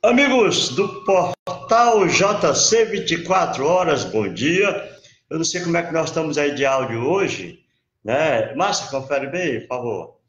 Amigos do portal JC 24 horas, bom dia. Eu não sei como é que nós estamos aí de áudio hoje, né? Márcia, confere bem, por favor.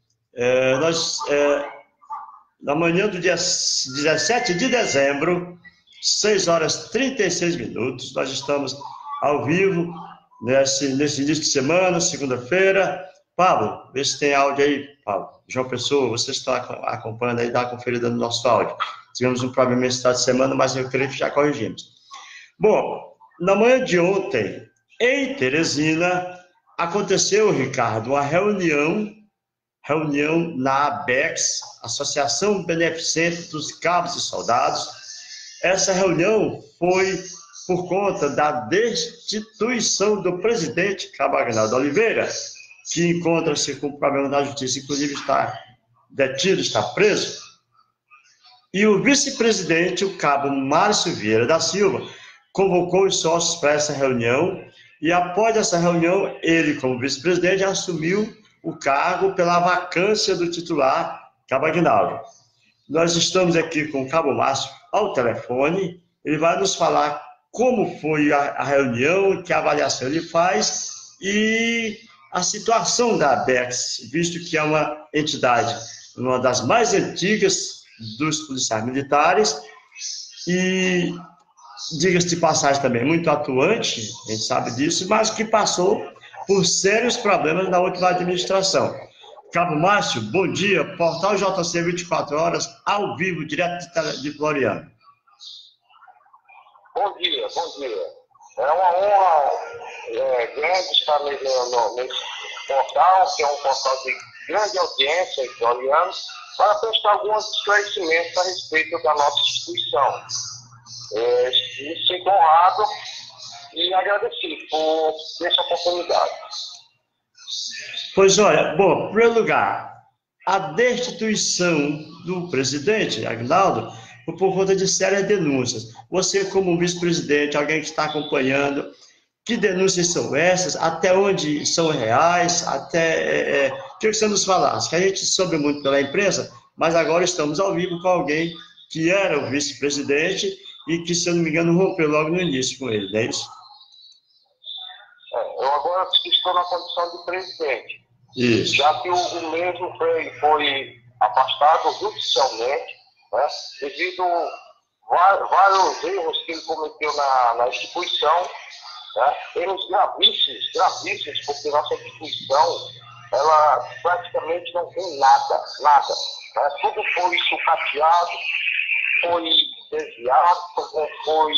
Na manhã do dia 17 de dezembro, 6 horas e 36 minutos, nós estamos ao vivo nesse início de semana, segunda-feira. Pablo, vê se tem áudio aí, Pablo. João Pessoa, você está acompanhando aí, dá uma conferida no nosso áudio. Tivemos um problema nesse estado de semana, mas eu creio que já corrigimos. Bom, na manhã de ontem, em Teresina, aconteceu, Ricardo, uma reunião na ABEX, Associação Beneficente dos Cabos e Soldados. Essa reunião foi por conta da destituição do presidente Cabo Aguinaldo Oliveira, que encontra-se com problema na justiça, inclusive está detido, está preso. E o vice-presidente, o cabo Márcio Vieira da Silva, convocou os sócios para essa reunião e, após essa reunião, ele, como vice-presidente, assumiu o cargo pela vacância do titular, Cabo Aguinaldo. Nós estamos aqui com o cabo Márcio ao telefone, ele vai nos falar como foi a reunião, que avaliação ele faz e a situação da ABEX, visto que é uma entidade, uma das mais antigas dos policiais militares e, diga-se de passagem também, muito atuante, a gente sabe disso, mas que passou por sérios problemas na última administração. Cabo Márcio, bom dia, Portal JC 24 horas, ao vivo, direto de Floriano. Bom dia, bom dia. É uma honra grande estar nesse portal, que é um portal de grande audiência em Floriano, para prestar alguns esclarecimentos a respeito da nossa instituição. Me sinto honrado e agradecido por essa oportunidade. Pois olha, bom, em primeiro lugar, a destituição do presidente Aguinaldo foi por conta de sérias denúncias. Você, como vice-presidente, alguém que está acompanhando, que denúncias são essas? Até onde são reais? Queria que você nos falasse, que a gente soube muito pela imprensa, mas agora estamos ao vivo com alguém que era o vice-presidente e que, se eu não me engano, rompeu logo no início com ele, não é isso? Eu agora estou na condição de presidente. Isso. Já que o mesmo foi afastado judicialmente, né, devido a vários erros que ele cometeu na instituição, né, erros gravíssimos, porque nossa instituição, ela praticamente não tem nada. Né, tudo foi sucateado, foi desviado, foi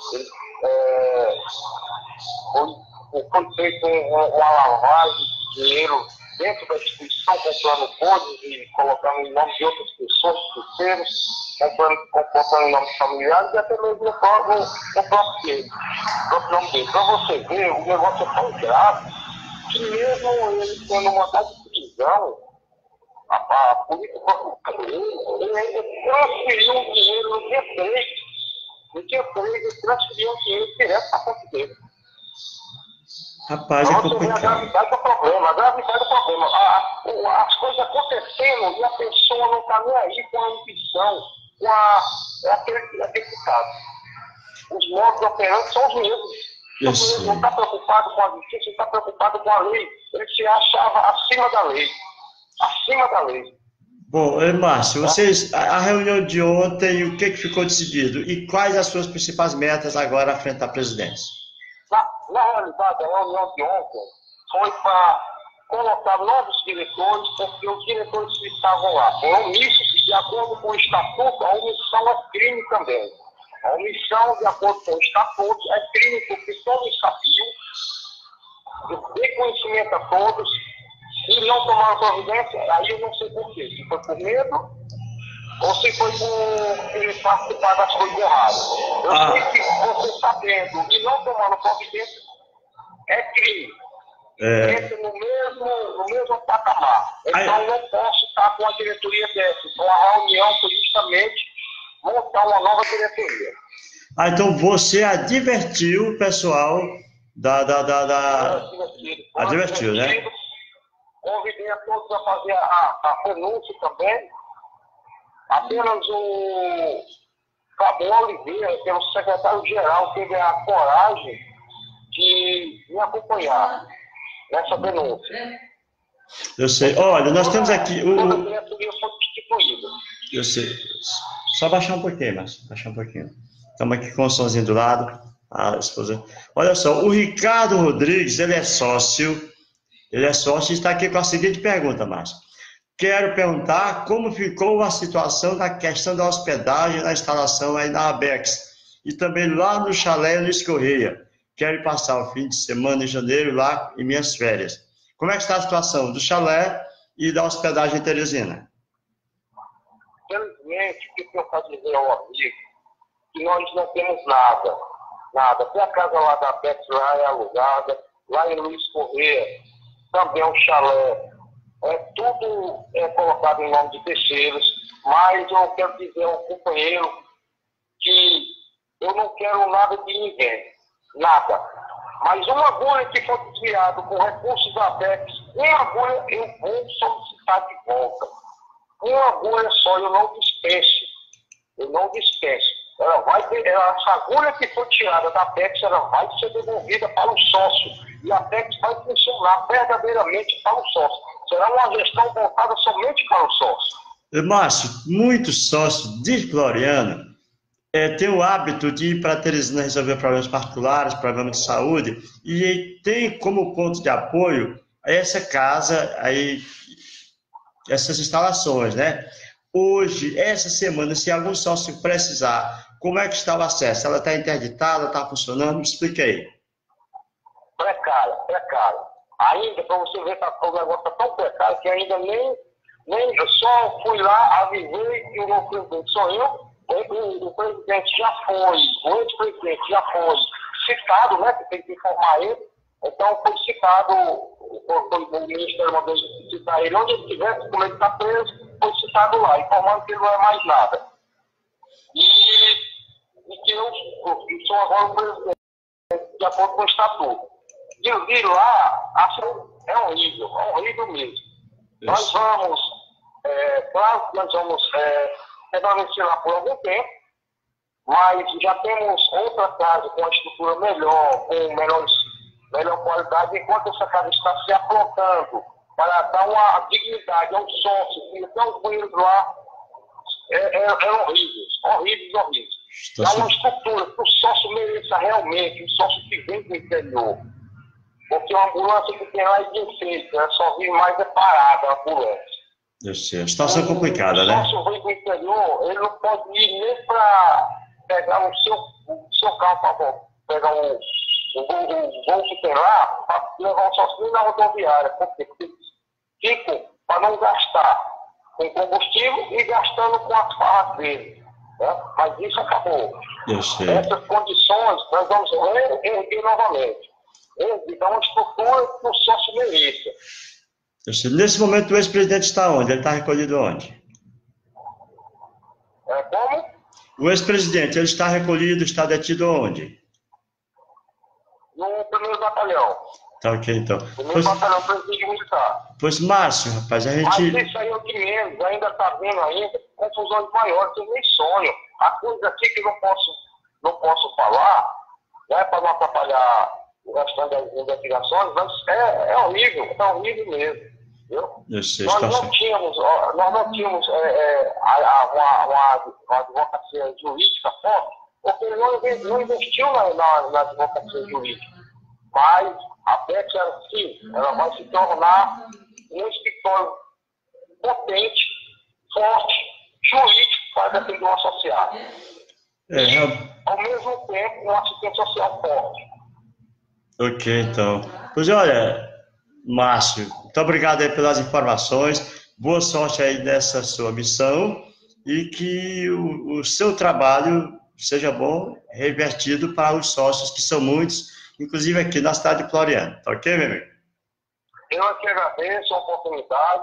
feito uma lavagem de dinheiro dentro da instituição, comprando coisas e colocando em nome de outras pessoas, terceiros, comprando em nome de familiares e até mesmo no próprio nome dele. Para você ver, o negócio é tão grave que mesmo ele tendo mandado de prisão, a polícia ele ainda transferiu o dinheiro no dia 3. No dia 3 ele transferiu o dinheiro direto para a conta dele. Rapaz, é complicado. A gravidade do problema, as coisas acontecendo e a pessoa não está nem aí com a ambição, com aquele caso. Os modos operantes são os mesmos. Ele não está preocupado com a justiça, ele está preocupado com a lei. Ele se achava acima da lei. Acima da lei. Bom, Márcio, a reunião de ontem, o que ficou decidido? E quais as suas principais metas agora à frente da presidência? Na realidade, a reunião de ontem foi para colocar novos diretores, porque os diretores que estavam lá foram omissos, de acordo com o estatuto, a omissão é crime também. A omissão, de acordo com o estatuto, é crime porque todos sabiam, dei conhecimento a todos, e não tomaram providência, aí eu não sei por quê. Se foi por medo, ou se foi por ele participar das coisas erradas. Eu sei que você sabendo e não tomando providência é crime. Entra no mesmo patamar. Então não posso estar com a diretoria dessa. Então a reunião foi justamente montar uma nova diretoria. Então você advertiu o pessoal Advertiu, né? Convidei a todos a fazer a renúncia também. Apenas o o Oliveira, que é o secretário-geral, teve a coragem de me acompanhar nessa denúncia. Eu sei. Olha, nós temos aqui toda a diretoria foi destituída. Eu sei. Só baixar um pouquinho, Márcio. Baixar um pouquinho. Estamos aqui com o somzinho do lado. A esposa. Olha só, o Ricardo Rodrigues, ele é sócio e está aqui com a seguinte pergunta, Márcio. Quero perguntar como ficou a situação da questão da hospedagem na instalação aí na Abex e também lá no chalé Luiz Correia. Quero passar o fim de semana em janeiro lá em minhas férias. Como é que está a situação do chalé e da hospedagem em Teresina? Infelizmente, o que eu posso dizer ao amigo? Que nós não temos nada. Nada. Até a casa lá da Abex lá é alugada, lá em Luiz Correia também é um chalé. Tudo é colocado em nome de terceiros, mas eu quero dizer ao companheiro que eu não quero nada de ninguém. Nada. Mas uma agulha que for desviada com recursos da Abex, uma agulha eu vou solicitar de volta. Uma agulha só, eu não dispenso. Eu não dispenso. Essa agulha que foi tirada da Apex, ela vai ser devolvida para o sócio. E a Apex vai funcionar verdadeiramente para o sócio. Será uma gestão voltada somente para o sócio. Márcio, muitos sócios de Floriano têm o hábito de ir para Teresina resolver problemas particulares, problemas de saúde, e tem como ponto de apoio essa casa, aí, essas instalações, né? Hoje, essa semana, se algum sócio precisar, como é que está o acesso? Ela está interditada, está funcionando? Me explica aí. Precário. Ainda, para você ver que o negócio está tão precário que ainda nem eu só fui lá, avisei que o meu presidente sou eu, o presidente já foi, o ex-presidente já foi citado, né, que tem que informar ele, então foi citado, o Ministério mandou citar ele, onde ele estiver, como ele está preso, foi citado lá, informando que ele não é mais nada. E que eu sou agora o presidente, de acordo com o estatuto. De vir lá, assim, é horrível mesmo. Isso. Nós vamos, claro que nós vamos permanecer lá por algum tempo, mas já temos outra casa com uma estrutura melhor, com melhor qualidade, enquanto essa casa está se aprontando para dar uma dignidade ao sócio, então os banheiros lá horríveis. Dá uma estrutura que o sócio mereça realmente, o sócio que vem do interior. Porque a ambulância que tem lá é de enfeite, só vive mais parada a ambulância. Eu sei, a situação é complicada, né? O sócio vem do interior, ele não pode ir nem para pegar o seu carro para pegar o voo que tem lá, para levar o sócio na rodoviária, porque ficam para não gastar com combustível e gastando com as farras dele. Né? Mas isso acabou. Eu sei. Essas condições nós vamos reerguer novamente. Dar uma estrutura que o sócio mereça. Eu sei. Nesse momento o ex-presidente está onde? Ele está recolhido onde? Como? O ex-presidente, ele está recolhido, está detido onde? No 1º batalhão. Tá ok, então. Primeiro batalhão presídio militar. Pois, Márcio, rapaz, a gente... Mas isso aí é o de menos, ainda está vendo ainda confusões maiores, eu nem sonho. A coisa aqui que eu não posso falar, né, para não atrapalhar o restante das investigações, mas é horrível mesmo. Viu? Eu sei, nós não tínhamos uma advocacia jurídica forte, porque ele não investiu na advocacia jurídica. Mas a Apex, ela vai se tornar um escritório potente, forte, jurídico para defender o associado. Ao mesmo tempo, uma assistência social forte. Ok, então. Pois olha, Márcio, muito obrigado aí pelas informações. Boa sorte aí nessa sua missão e que o seu trabalho seja bom, revertido para os sócios, que são muitos, inclusive aqui na cidade de Floriano. Tá ok, meu amigo? Eu aqui agradeço a oportunidade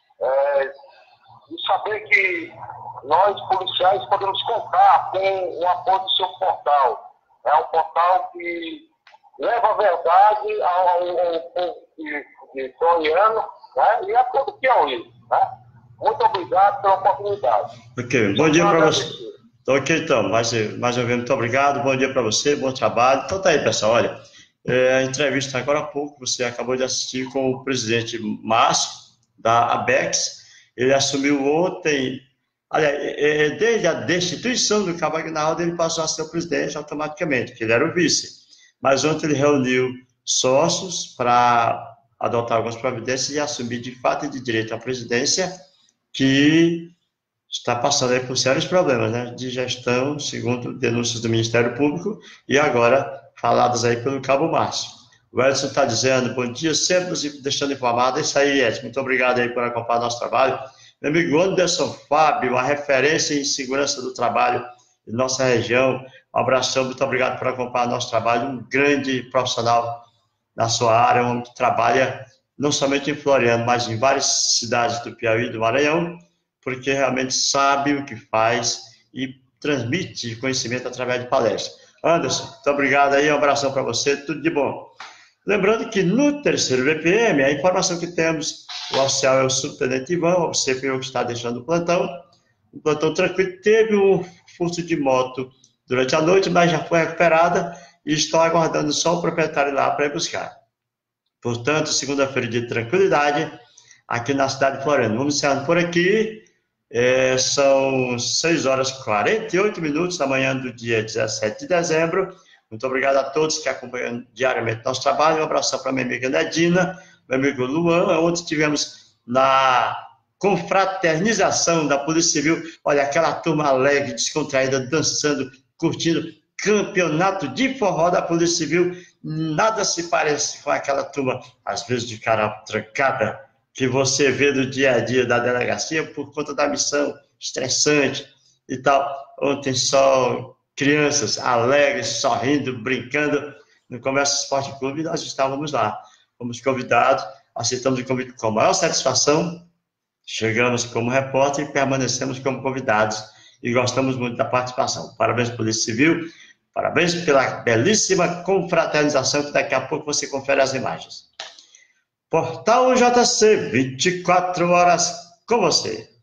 de saber que nós, policiais, podemos contar com o apoio do seu portal. É um portal que leva a verdade ao povo de Floriano, né? E a todo o Piauí. Né? Muito obrigado pela oportunidade. Ok, bom dia para você. Ok, então, mais uma vez, muito obrigado, bom dia para você, bom trabalho. Então tá aí, pessoal, olha, a entrevista agora há pouco, você acabou de assistir com o presidente Márcio, da ABEX, ele assumiu ontem, aliás, desde a destituição do Cabo Aguinaldo, ele passou a ser o presidente automaticamente, porque ele era o vice. Mas ontem ele reuniu sócios para adotar algumas providências e assumir de fato e de direito a presidência, que está passando aí por sérios problemas, né, de gestão, segundo denúncias do Ministério Público, e agora faladas aí pelo Cabo Márcio. O Edson está dizendo, bom dia, sempre nos deixando informado. É isso aí, Edson, muito obrigado aí por acompanhar nosso trabalho. Meu amigo Anderson Fábio, uma referência em segurança do trabalho de nossa região. Um abração, muito obrigado por acompanhar nosso trabalho. Um grande profissional na sua área, um homem que trabalha não somente em Floriano, mas em várias cidades do Piauí e do Maranhão, porque realmente sabe o que faz e transmite conhecimento através de palestras. Anderson, muito obrigado aí, um abração para você, tudo de bom. Lembrando que no terceiro BPM, a informação que temos, o oficial é o subtenente Ivan, o CPO que está deixando o plantão tranquilo, teve um furto de moto durante a noite, mas já foi recuperada e estão aguardando só o proprietário lá para ir buscar. Portanto, segunda-feira de tranquilidade, aqui na cidade de Floriano. Vamos encerrando por aqui. São 6 horas e 48 minutos da manhã do dia 17 de dezembro. Muito obrigado a todos que acompanham diariamente nosso trabalho. Um abraço para minha amiga Nedina, meu amigo Luan. Ontem tivemos na confraternização da Polícia Civil, olha, aquela turma alegre, descontraída, dançando, curtindo, campeonato de forró da Polícia Civil. Nada se parece com aquela turma, às vezes de cara trancada, que você vê do dia a dia da delegacia por conta da missão estressante e tal. Ontem só crianças alegres, sorrindo, brincando no Comércio Esporte Clube, e nós estávamos lá. Fomos convidados, aceitamos o convite com a maior satisfação, chegamos como repórter e permanecemos como convidados e gostamos muito da participação. Parabéns, Polícia Civil, parabéns pela belíssima confraternização, que daqui a pouco você confere as imagens. Portal JC, 24 horas com você.